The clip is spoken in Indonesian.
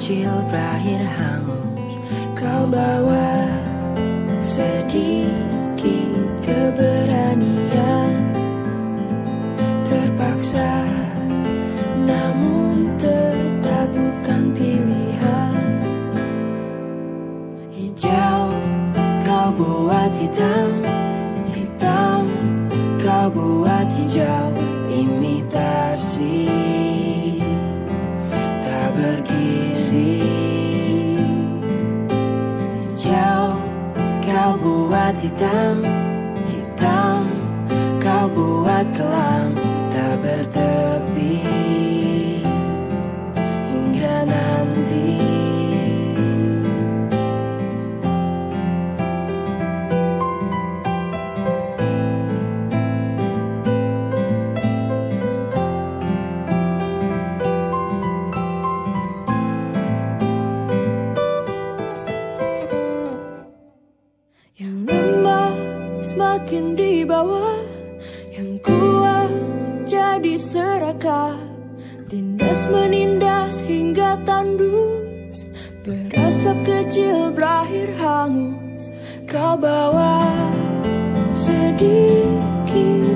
kecil berakhir hangus. Kau bawa sedikit keberanian, terpaksa namun tetap bukan pilihan. Hijau kau buat hitam, hitam kau buat hijau. Imitasi tak bergizi. Hijau kau buat hitam, hitam kau buat kelam tak bertepi hingga nanti. Semakin di bawah, yang kuat jadi serakah. Tindas menindas hingga tandus, berasap kecil berakhir hangus. Kau bawa sedikit